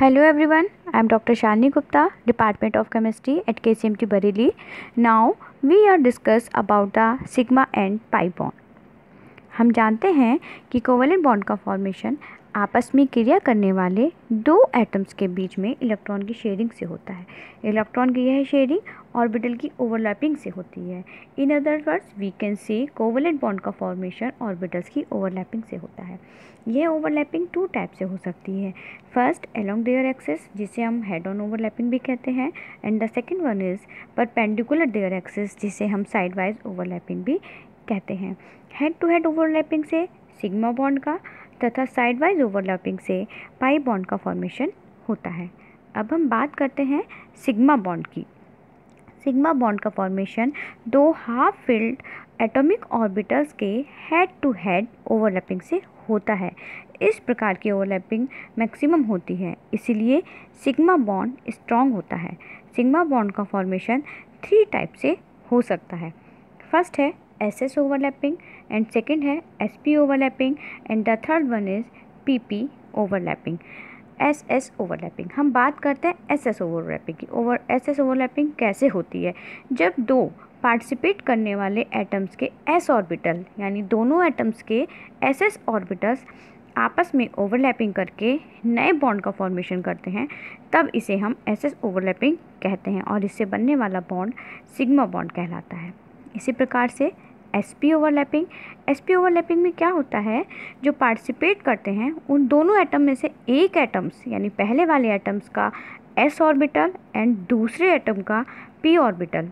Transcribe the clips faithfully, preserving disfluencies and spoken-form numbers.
Hello everyone, I am Doctor Shalini Gupta, Department of Chemistry at K C M T Bareilly. Now we are discuss about the sigma and pi bond. हम जानते हैं कि covalent bond का formation आपस में क्रिया करने वाले दो एटम्स के बीच में इलेक्ट्रॉन की शेयरिंग से होता है। इलेक्ट्रॉन की यह शेयरिंग ऑर्बिटल की ओवरलैपिंग से होती है। In other words we can say covalent bond का फॉर्मेशन ऑर्बिटल्स की ओवरलैपिंग से होता है। यह ओवरलैपिंग टू टाइप से हो सकती है। फर्स्ट अलोंग देयर एक्सिस, जिसे हम हेड ऑन ओवरलैपिंग भी कहते हैं, and the second one is perpendicular there axis, जिसे हम साइड वाइज ओवरलैपिंग भी कहते हैं। हेड टू हेड ओवरलैपिंग से सिग्मा बॉन्ड का तथा साइड वाइज ओवरलैपिंग से पाई बॉन्ड का फॉर्मेशन होता है। अब हम बात करते हैं सिग्मा बॉन्ड की। सिग्मा बॉन्ड का फॉर्मेशन दो हाफ फिल्ड एटॉमिक ऑर्बिटल्स के हेड टू हेड ओवरलैपिंग से होता है। इस प्रकार की ओवरलैपिंग मैक्सिमम होती है, इसीलिए सिग्मा बॉन्ड स्ट्रॉन्ग होता है। सिग्मा बॉन्ड का फॉर्मेशन थ्री टाइप से हो सकता है। फर्स्ट है S S overlapping, and second है S P overlapping, and the third one is P P overlapping. S S overlapping, हम बात करते हैं एस एस ओवरलैपिंग की। ओवर एस एस ओवरलैपिंग कैसे होती है? जब दो पार्टिसिपेट करने वाले एटम्स के एस ऑर्बिटल, यानी दोनों एटम्स के एस एस ऑर्बिटल्स आपस में ओवरलैपिंग करके नए बॉन्ड का फॉर्मेशन करते हैं, तब इसे हम एस एस ओवरलैपिंग कहते हैं और इससे बनने वाला बॉन्ड सिग्मा बॉन्ड कहलाता है। इसी प्रकार से S P overlapping, S P overlapping में क्या होता है, जो पार्टिसिपेट करते हैं उन दोनों एटम में से एक एटम्स, यानी पहले वाले एटम्स का एस ऑर्बिटल एंड दूसरे एटम का पी ऑर्बिटल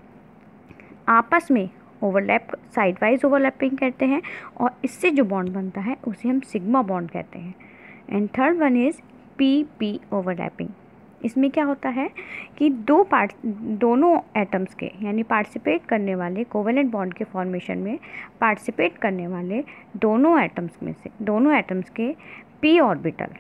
आपस में ओवरलैप साइड वाइज ओवरलैपिंग करते हैं और इससे जो बॉन्ड बनता है उसे हम सिग्मा बॉन्ड कहते हैं। And third one is P P overlapping. इसमें क्या होता है कि दो पार्ट दोनों एटम्स के, यानी पार्टिसिपेट करने वाले कोवेलेंट बॉन्ड के फॉर्मेशन में पार्टिसिपेट करने वाले दोनों एटम्स में से दोनों एटम्स के पी ऑर्बिटल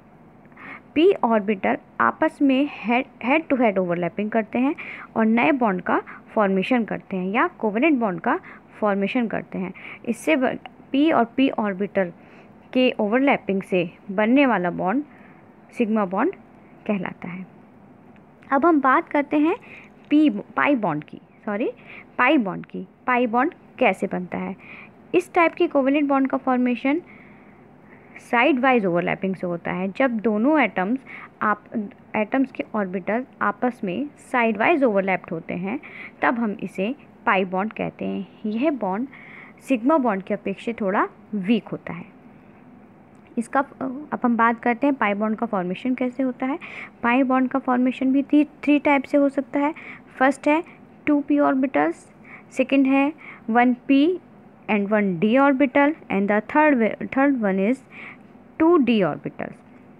पी ऑर्बिटल आपस में head head to head overlapping करते हैं और नए बॉन्ड का फॉर्मेशन करते हैं या कोवेलेंट बॉन्ड का फॉर्मेशन करते हैं। इससे पी और पी ऑर्बिटल के ओवरलैपिंग से बनने वाला बॉन्ड सिग्मा बॉन्ड कहलाता है। अब हम बात करते हैं पी पाई बॉन्ड की सॉरी पाई बॉन्ड की। पाई बॉन्ड कैसे बनता है? इस टाइप की कोवेलेंट बॉन्ड का फॉर्मेशन साइड वाइज ओवरलैपिंग से होता है। जब दोनों एटम्स आप एटम्स के ऑर्बिटल आपस में साइड वाइज ओवरलैप्ड होते हैं, तब हम इसे पाई बॉन्ड कहते हैं। यह बॉन्ड सिग्मा बॉन्ड के अपेक्षा थोड़ा वीक होता है। इसका अब हम बात करते हैं पाई बॉन्ड का फॉर्मेशन कैसे होता है। पाई बॉन्ड का फॉर्मेशन भी थ्री थ्री टाइप से हो सकता है। फर्स्ट है टू पी ऑर्बिटल्स, सेकेंड है one p and one d orbital, and the third third one is two d orbitals.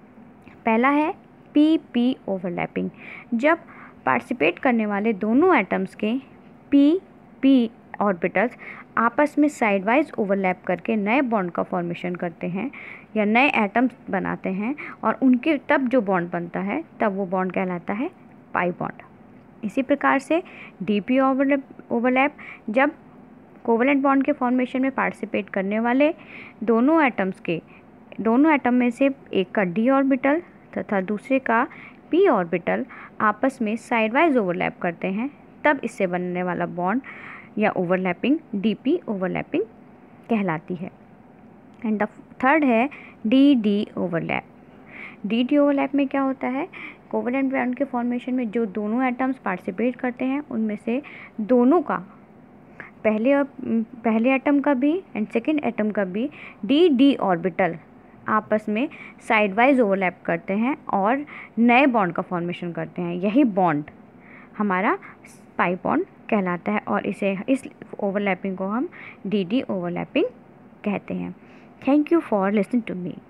पहला है पी पी ओवरलैपिंग। जब पार्टिसिपेट करने वाले दोनों एटम्स के पी पी ऑर्बिटल्स आपस में साइड वाइज ओवरलैप करके नए बॉन्ड का फॉर्मेशन करते हैं या नए एटम्स बनाते हैं और उनके तब जो बॉन्ड बनता है तब वो बॉन्ड कहलाता है पाई बॉन्ड। इसी प्रकार से डी पी ओवरलैप ओवरलैप जब कोवेलेंट बॉन्ड के फॉर्मेशन में पार्टिसिपेट करने वाले दोनों एटम्स के दोनों एटम में से एक का डी ऑर्बिटल तथा दूसरे का पी ऑर्बिटल आपस में साइड वाइज ओवरलैप करते हैं, तब इससे बनने वाला बॉन्ड या ओवरलैपिंग डी पी ओवरलैपिंग कहलाती है। एंड द थर्ड है d d overlap. D d overlap में क्या होता है, कोवेलेंट बॉन्ड के फॉर्मेशन में जो दोनों एटम्स पार्टिसिपेट करते हैं उनमें से दोनों का पहले पहले एटम का भी एंड सेकेंड एटम का भी डी डी ऑर्बिटल आपस में साइड वाइज ओवरलैप करते हैं और नए बॉन्ड का फॉर्मेशन करते हैं। यही बॉन्ड हमारा पाई बॉन्ड कहलाता है और इसे इस ओवरलैपिंग को हम डी डी ओवरलैपिंग कहते हैं। Thank you for listening to me.